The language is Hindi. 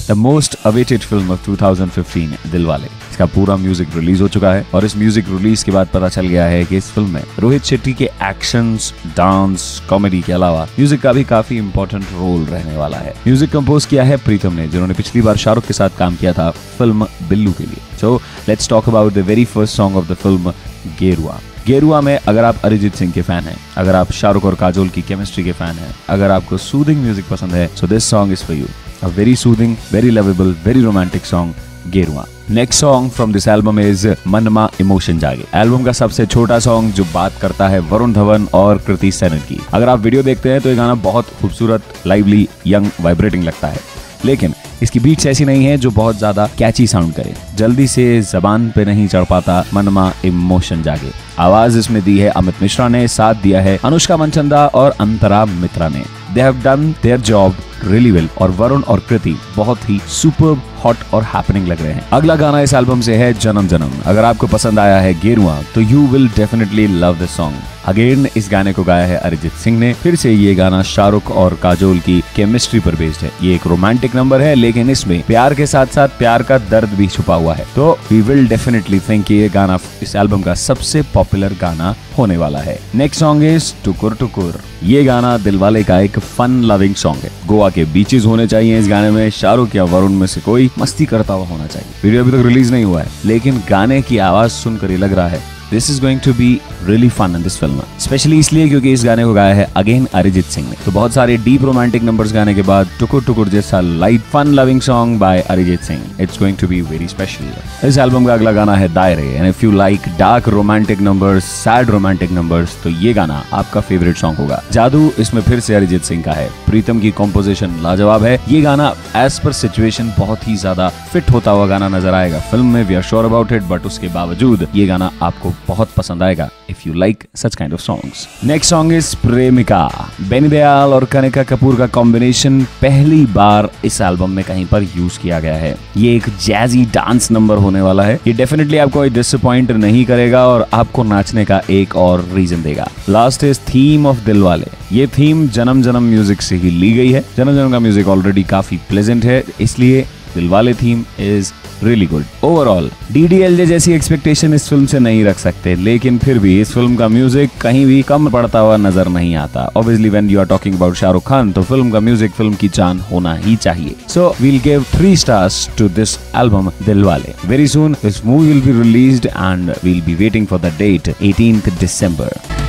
The most awaited film of 2015 Dilwale. इसका पूरा म्यूजिक रिलीज हो चुका है और इस म्यूजिक रिलीज के बाद पता चल गया है कि इस फिल्म में रोहित शेट्टी के एक्शंस, डांस, कॉमेडी के अलावा म्यूजिक का भी काफी इंपॉर्टेंट रोल रहने वाला है। म्यूजिक कंपोज किया है प्रीतम ने, जिन्होंने पिछली बार शाहरुख के साथ काम किया था फिल्म बिल्लू के लिए। So let's talk about the very first song of the film Gerua. Gerua में अगर आप अरिजीत सिंह के फैन हैं, अगर आप शाहरुख और काजोल की केमिस्ट्री के फैन हैं, अगर आपको सूदिंग म्यूजिक पसंद है, so this song is for you. A very soothing, very lovable, very romantic song Gerua. Next song from this album is Manma emotion Jaage. Album का सबसे छोटा सॉन्ग जो बात करता है वरुण धवन और कृति सेनन की। अगर आप वीडियो देखते हैं तो ये गाना बहुत खूबसूरत, लाइवली, यंग, वाइब्रेटिंग लगता है, लेकिन इसकी बीट्स ऐसी नहीं है जो बहुत ज्यादा कैची साउंड करे। जल्दी से जबान पे नहीं चढ़ पाता मनमा इमोशन जागे। आवाज इसमें दी है अमित मिश्रा ने, साथ दिया है अनुष्का मनचंदा और अंतरा मित्रा ने। They have done their job really well और वरुण और कृति बहुत ही सुपर्ब, हॉट और हैपनिंग लग रहे हैं। अगला गाना इस एल्बम से है जनम जनम। अगर आपको पसंद आया है गेरुआ तो you will definitely love this song. Again इस गाने को गाया है अरिजीत सिंह ने। फिर से ये गाना शाहरुख और काजोल की केमिस्ट्री पर बेस्ड है। ये एक रोमांटिक नंबर है, लेकिन इसमें प्यार के साथ साथ प्यार का दर्द भी छुपा हुआ है। तो वी विल डेफिनेटली थिंक ये गाना इस एल्बम का सबसे पॉपुलर गाना होने वाला है। नेक्स्ट सॉन्ग इज टुकुर टुकुर। ये गाना दिलवाले का एक फन लविंग सॉन्ग है। गोवा के बीचेस होने चाहिए इस गाने में। शाहरुख या वरुण में से कोई मस्ती करता हुआ होना चाहिए। वीडियो अभी तक रिलीज नहीं हुआ है, लेकिन गाने की आवाज सुनकर ही लग रहा है this is going to be really fun in this film. Specially इसलिए क्योंकि इस गाने को गाया है अगेन अरिजीत सिंह ने। तो बहुत सारे डीप रोमांटिक नंबर्स गाने के बाद टुकुर टुकुर जैसा light fun loving song by Arijit Singh, it's going to be very special. इस एल्बम का अगला गाना है Daayre. And if you like dark romantic numbers, sad romantic numbers, तो ये गाना आपका फेवरेट सॉन्ग होगा। जादू इसमें फिर से अरिजीत सिंह का है। प्रीतम की कॉम्पोजिशन लाजवाब है। ये गाना एज पर सिचुएशन बहुत ही ज्यादा फिट होता हुआ गाना नजर आएगा फिल्म में। We are sure about it, but उसके बावजूद ये गाना आपको बहुत पसंद आएगा if you like such kind of songs. Next song is Premika. Benny Dayal और कनिका कपूर का कॉम्बिनेशन पहली बार इस एल्बम में कहीं पर यूज किया गया है। ये एक जैजी डांस नंबर होने वाला है। ये डेफिनेटली आपको डिसअपॉइंट नहीं करेगा और आपको नाचने का एक और रीजन देगा। Last is theme of Dilwale. ये थीम जनम जनम म्यूजिक से ही ली गई है। जनम जनम का म्यूजिक ऑलरेडी काफी प्लेजेंट है, इसलिए Dilwale theme is really good. Overall DDLJ जैसी एक्सपेक्टेशन इस फिल्म से नहीं रख सकते, लेकिन फिर भी इस फिल्म का म्यूजिक कहीं भी कम पड़ता हुआ नजर नहीं आता। Obviously when you are talking about Shahrukh Khan, तो फिल्म का म्यूजिक फिल्म की जान होना ही चाहिए। So we'll give 3 stars to this album Dilwale. Very soon this movie will be released and we'll be waiting for the date 18th December।